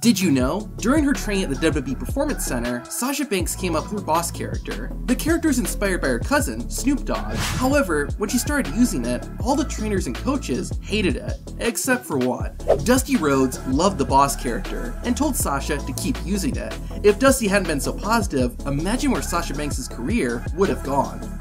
Did you know? During her training at the WWE Performance Center, Sasha Banks came up with her boss character. The character is inspired by her cousin, Snoop Dogg. However, when she started using it, all the trainers and coaches hated it, except for one. Dusty Rhodes loved the boss character and told Sasha to keep using it. If Dusty hadn't been so positive, imagine where Sasha Banks' career would have gone.